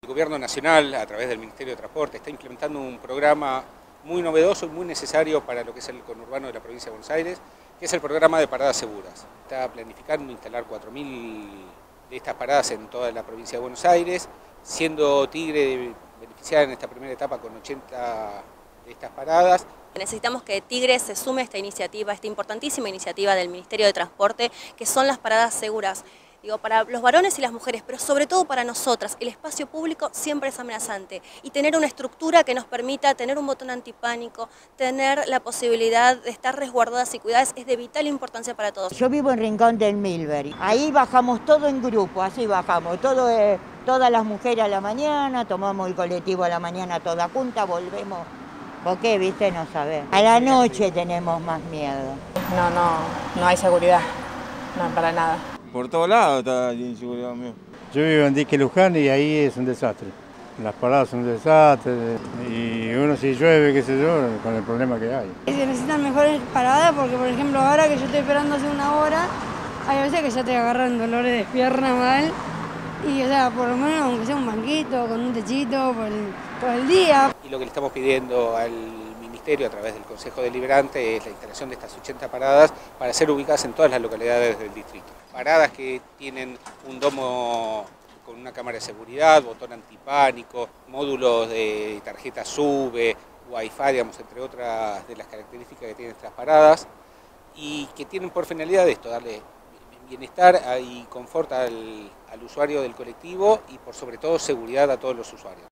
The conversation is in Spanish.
Gobierno Nacional, a través del Ministerio de Transporte, está implementando un programa muy novedoso y muy necesario para lo que es el conurbano de la provincia de Buenos Aires, que es el programa de paradas seguras. Está planificando instalar 4.000 de estas paradas en toda la provincia de Buenos Aires, siendo Tigre beneficiada en esta primera etapa con 80 de estas paradas. Necesitamos que Tigre se sume a esta iniciativa, esta importantísima iniciativa del Ministerio de Transporte, que son las paradas seguras. Digo, para los varones y las mujeres, pero sobre todo para nosotras, el espacio público siempre es amenazante. Y tener una estructura que nos permita tener un botón antipánico, tener la posibilidad de estar resguardadas y cuidadas, es de vital importancia para todos. Yo vivo en Rincón del Milbury. Ahí bajamos todo en grupo, así bajamos. Todas las mujeres a la mañana, tomamos el colectivo a la mañana toda junta, volvemos. ¿Por qué, viste? No sabés. A la noche tenemos más miedo. No hay seguridad, no, para nada. Por todos lados está la inseguridad mío. Yo vivo en Dique Luján y ahí es un desastre. Las paradas son un desastre y uno si llueve, qué sé yo, con el problema que hay. Se necesitan mejores paradas porque, por ejemplo, ahora que yo estoy esperando hace una hora, hay veces que ya te agarran dolores de pierna mal. Y, o sea, por lo menos aunque sea un banquito, con un techito por el día. Y lo que le estamos pidiendo al Ministerio a través del Consejo Deliberante es la instalación de estas 80 paradas para ser ubicadas en todas las localidades del distrito. Paradas que tienen un domo con una cámara de seguridad, botón antipánico, módulos de tarjeta SUBE, Wi-Fi, digamos, entre otras de las características que tienen estas paradas, y que tienen por finalidad esto, darle bienestar y confort al usuario del colectivo y por sobre todo seguridad a todos los usuarios.